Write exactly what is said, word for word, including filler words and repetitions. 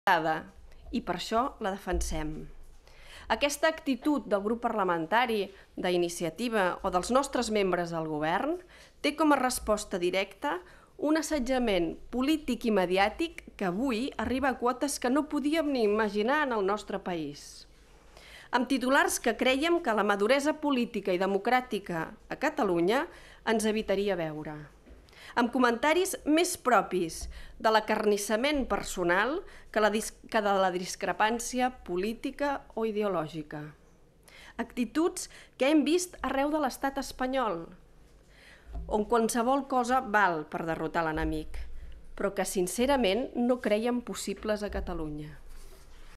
i per això la defensem. Aquesta actitud del grup parlamentari, d'Iniciativa o dels nostres membres del govern té com a resposta directa un assetjament polític i mediàtic que avui arriba a quotes que no podíem ni imaginar en el nostre país. Amb titulars que crèiem que la maduresa política i democràtica a Catalunya ens evitaria veure. Amb comentaris més propis de l'acarnissament personal que de la discrepància política o ideològica. Actituds que hem vist arreu de l'estat espanyol, on qualsevol cosa val per derrotar l'enemic, però que sincerament no crèiem possibles a Catalunya.